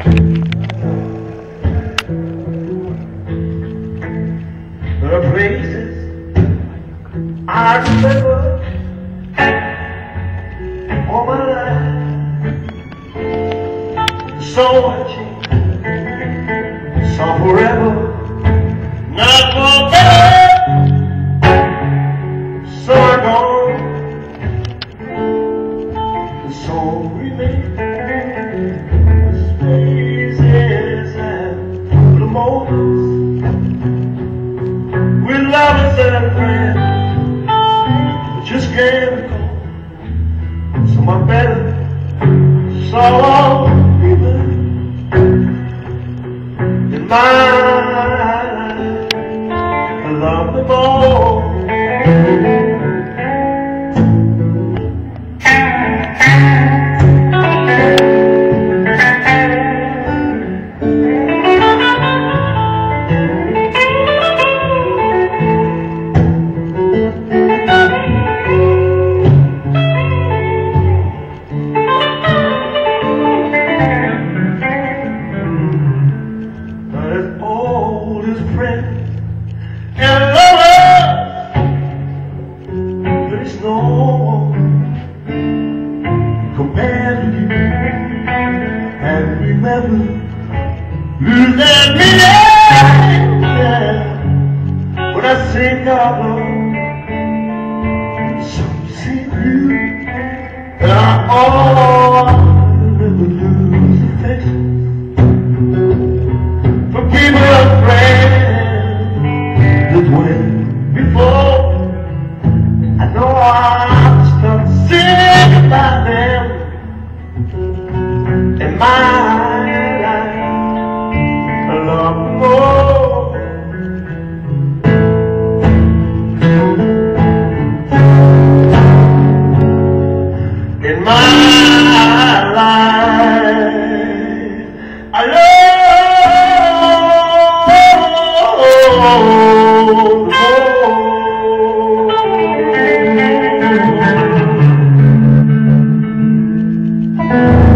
The places I remember all my life, so much so forever, not for better, so I gone, the soul remains. Spaces and the moments with lovers and friends, I just can't recall. So my better, so I'll be there in my life. I love them all. And lovers, there is no one compared to you. And remember, lose that meaning, yeah. When I sing out loud, so see you, and I never lose affection for people and friends. Before I know I'll start singing about them in my life. I love more. In my life, I love. Oh,